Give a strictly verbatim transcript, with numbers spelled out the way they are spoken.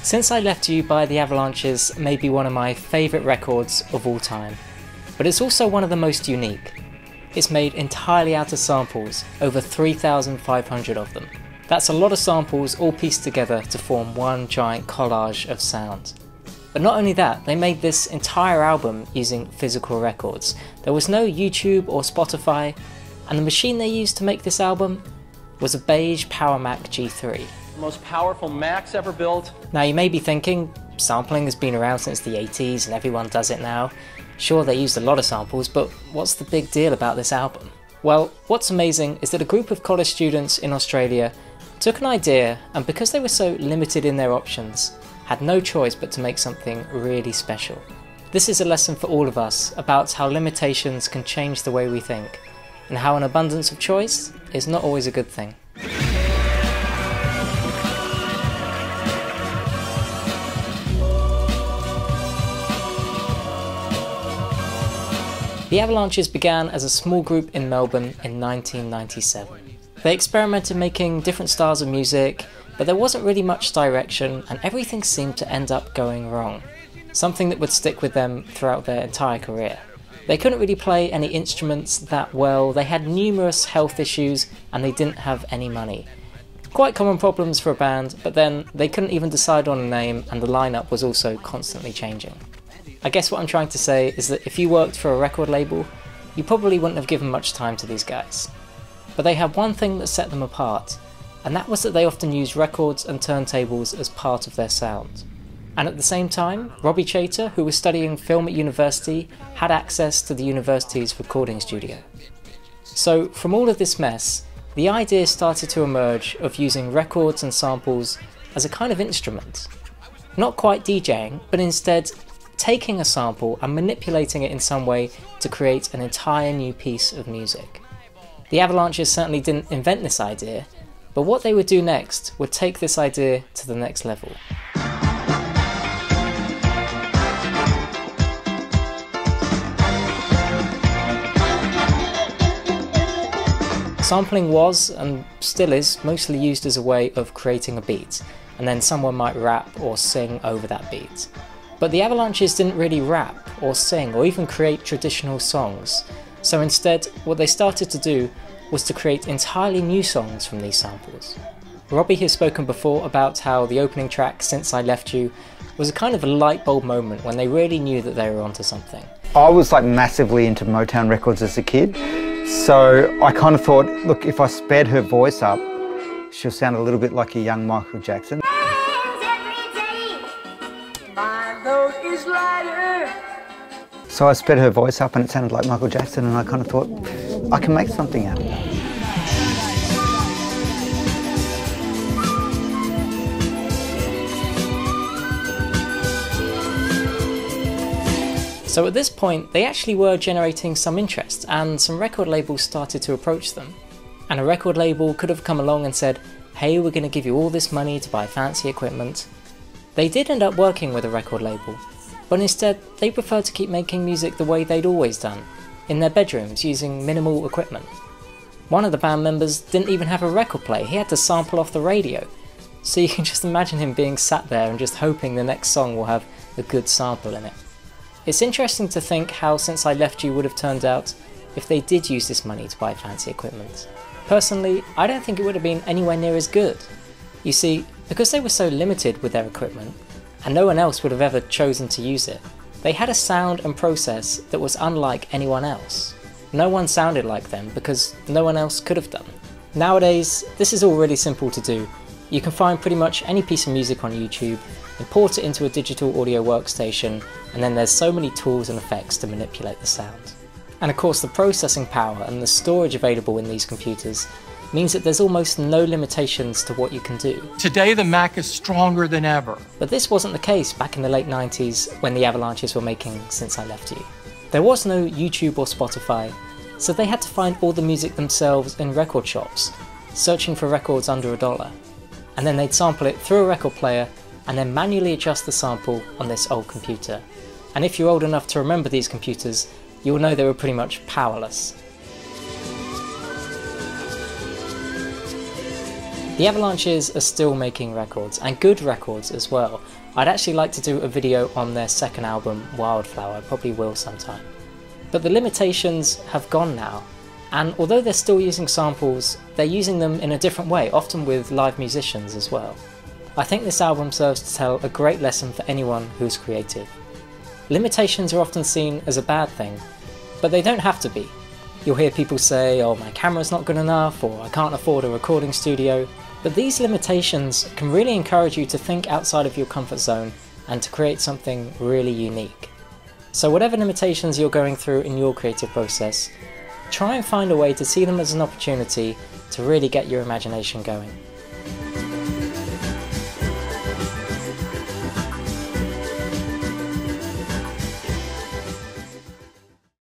Since I Left You by the Avalanches may be one of my favourite records of all time, but it's also one of the most unique. It's made entirely out of samples, over three thousand five hundred of them. That's a lot of samples all pieced together to form one giant collage of sound. But not only that, they made this entire album using physical records. There was no YouTube or Spotify, and the machine they used to make this album was a beige Power Mac G three. The most powerful Macs ever built. Now you may be thinking, sampling has been around since the eighties and everyone does it now. Sure, they used a lot of samples, but what's the big deal about this album? Well, what's amazing is that a group of college students in Australia took an idea, and because they were so limited in their options, had no choice but to make something really special. This is a lesson for all of us about how limitations can change the way we think, and how an abundance of choice is not always a good thing. The Avalanches began as a small group in Melbourne in nineteen ninety-seven. They experimented making different styles of music, but there wasn't really much direction and everything seemed to end up going wrong, something that would stick with them throughout their entire career. They couldn't really play any instruments that well, they had numerous health issues and they didn't have any money. Quite common problems for a band, but then they couldn't even decide on a name and the lineup was also constantly changing. I guess what I'm trying to say is that if you worked for a record label, you probably wouldn't have given much time to these guys. But they had one thing that set them apart, and that was that they often used records and turntables as part of their sound. And at the same time, Robbie Chater, who was studying film at university, had access to the university's recording studio. So from all of this mess, the idea started to emerge of using records and samples as a kind of instrument. Not quite DJing, but instead taking a sample and manipulating it in some way to create an entire new piece of music. The Avalanches certainly didn't invent this idea, but what they would do next would take this idea to the next level. Sampling was, and still is, mostly used as a way of creating a beat, and then someone might rap or sing over that beat. But the Avalanches didn't really rap or sing or even create traditional songs, so instead what they started to do was to create entirely new songs from these samples. Robbie has spoken before about how the opening track, Since I Left You, was a kind of a light bulb moment when they really knew that they were onto something. I was like massively into Motown records as a kid, so I kind of thought, look, if I sped her voice up, she'll sound a little bit like a young Michael Jackson. So I sped her voice up and it sounded like Michael Jackson, and I kind of thought, I can make something out of that. So at this point, they actually were generating some interest, and some record labels started to approach them. And a record label could have come along and said, hey, we're going to give you all this money to buy fancy equipment. They did end up working with a record label, but instead they preferred to keep making music the way they'd always done, in their bedrooms using minimal equipment. One of the band members didn't even have a record player, he had to sample off the radio. So you can just imagine him being sat there and just hoping the next song will have a good sample in it. It's interesting to think how Since I Left You would have turned out if they did use this money to buy fancy equipment. Personally, I don't think it would have been anywhere near as good. You see, because they were so limited with their equipment, and no one else would have ever chosen to use it, they had a sound and process that was unlike anyone else. No one sounded like them because no one else could have done. Nowadays, this is all really simple to do. You can find pretty much any piece of music on YouTube, import it into a digital audio workstation, and then there's so many tools and effects to manipulate the sound. And of course the processing power and the storage available in these computers means that there's almost no limitations to what you can do. Today the Mac is stronger than ever. But this wasn't the case back in the late nineties when the Avalanches were making Since I Left You. There was no YouTube or Spotify, so they had to find all the music themselves in record shops, searching for records under a dollar. And then they'd sample it through a record player and then manually adjust the sample on this old computer. And if you're old enough to remember these computers, you'll know they were pretty much powerless. The Avalanches are still making records, and good records as well. I'd actually like to do a video on their second album, Wildflower. I probably will sometime. But the limitations have gone now, and although they're still using samples, they're using them in a different way, often with live musicians as well. I think this album serves to tell a great lesson for anyone who's creative. Limitations are often seen as a bad thing, but they don't have to be. You'll hear people say, oh, my camera's not good enough, or I can't afford a recording studio. But these limitations can really encourage you to think outside of your comfort zone and to create something really unique. So whatever limitations you're going through in your creative process, try and find a way to see them as an opportunity to really get your imagination going.